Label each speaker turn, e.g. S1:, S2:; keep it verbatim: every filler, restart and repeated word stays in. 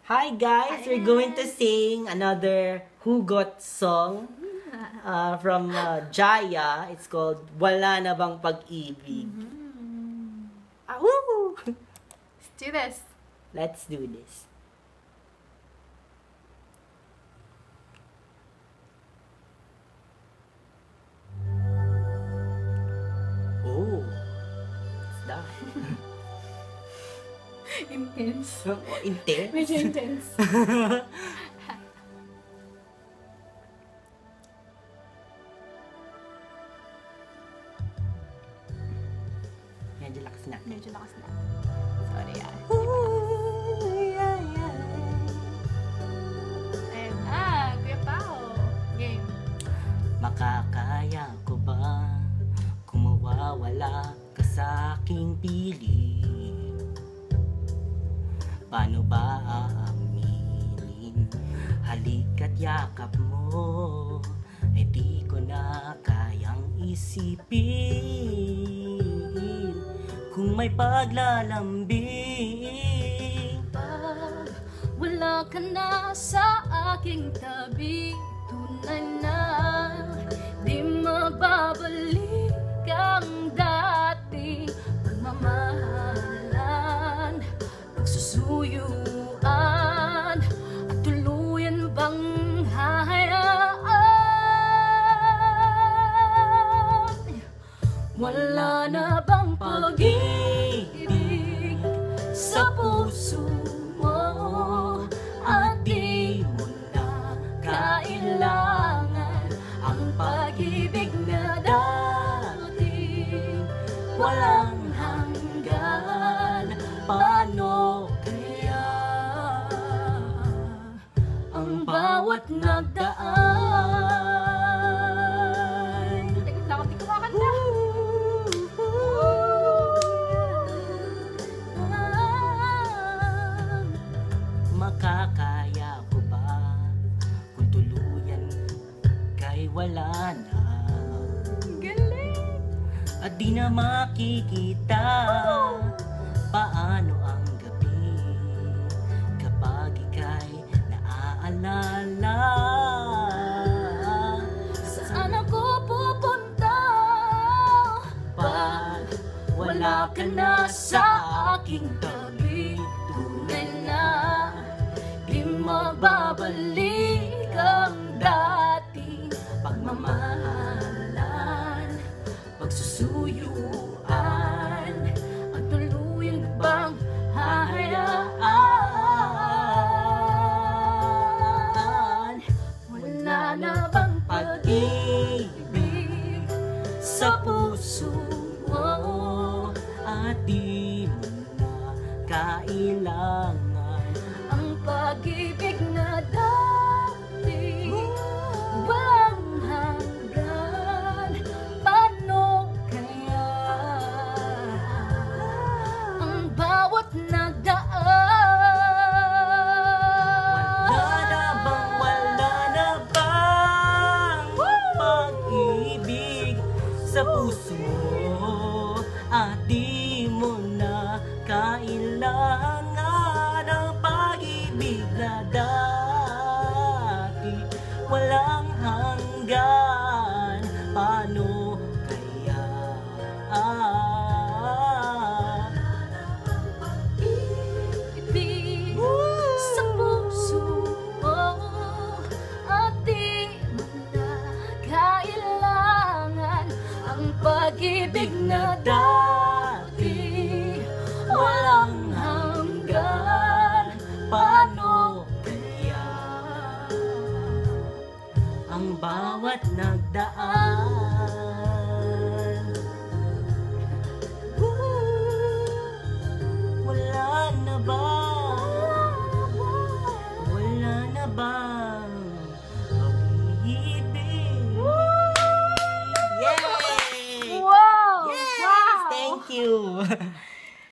S1: Hi guys, we're going to sing another Hugot song uh, from uh, Jaya. It's called Wala Na Bang Pag-ibig.
S2: Mm-hmm.
S1: Ahoo!
S2: Let's do this.
S1: Let's do this. Oh, what's that?
S2: Intense.
S1: Oh, intense?
S2: Medyo intense.
S1: Medyo lakas na.
S2: Medyo lakas na. Sorry ah. Ayun na, Kuya Pao. Game.
S1: Makakaya ko ba kung mawawala ka sa aking piling? Paano ba aaminin? Halika't yakap mo ay di ko na kayang isipin. Kung may paglalambing,
S2: Pag wala ka na sa aking tabi, tunay na di mababalik ang dating pagmamahalan, pagsusuyuan, at tuluyan bang hahayaan? Wala na bang pag-ibig sa puso mo, at di mo na kailangan ang pag-ibig na dati walang hanggan? Paano kaya ang bawat nagdaan? Teka, lakot di kumakanta.
S1: makakaya ko ba kung tuluyan kay wala na?
S2: Galing!
S1: At di na makikita paano ang gabi kapag ika'y naaalala.
S2: Saan ako pupunta
S1: Pag wala ka na sa aking tabi,
S2: tunay na di mababalik ang dating pagmamahalan, pagsusuyuan, at tuluyan bang hahayaan? Wala na bang pag-ibig sa puso mo,
S1: at di mo na kailangan
S2: ang pag-ibig na dati walang hanggan? Paano kaya ang bawat nagdaan?
S1: Wala na bang, wala na bang pag-ibig sa puso mo, at di mo na kailangan ang pag-ibig na dati walang hanggan? Paano kaya?
S2: Ibig sa puso mo, at di mo na kailangan ang pag-ibig na dati walang hanggan?
S1: Paano kaya ang bawat nagdaan?